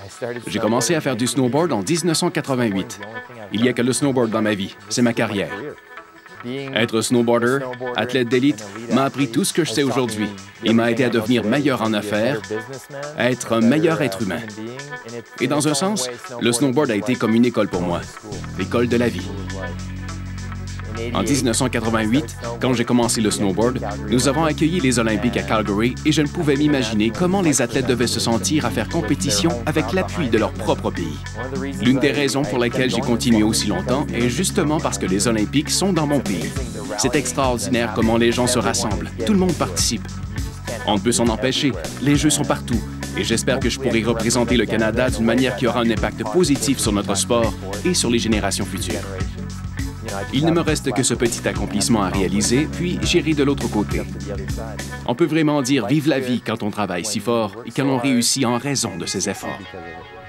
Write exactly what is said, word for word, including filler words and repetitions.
J'ai commencé à faire du snowboard en mille neuf cent quatre-vingt-huit. Il n'y a que le snowboard dans ma vie, c'est ma carrière. Être snowboarder, athlète d'élite, m'a appris tout ce que je sais aujourd'hui et m'a aidé à devenir meilleur en affaires, à être un meilleur être humain. Et dans un sens, le snowboard a été comme une école pour moi, l'école de la vie. En mille neuf cent quatre-vingt-huit, quand j'ai commencé le snowboard, nous avons accueilli les Olympiques à Calgary et je ne pouvais m'imaginer comment les athlètes devaient se sentir à faire compétition avec l'appui de leur propre pays. L'une des raisons pour lesquelles j'ai continué aussi longtemps est justement parce que les Olympiques sont dans mon pays. C'est extraordinaire comment les gens se rassemblent. Tout le monde participe. On ne peut s'en empêcher. Les Jeux sont partout. Et j'espère que je pourrai représenter le Canada d'une manière qui aura un impact positif sur notre sport et sur les générations futures. Il ne me reste que ce petit accomplissement à réaliser, puis j'irai de l'autre côté. On peut vraiment dire « vive la vie » quand on travaille si fort et quand on réussit en raison de ses efforts.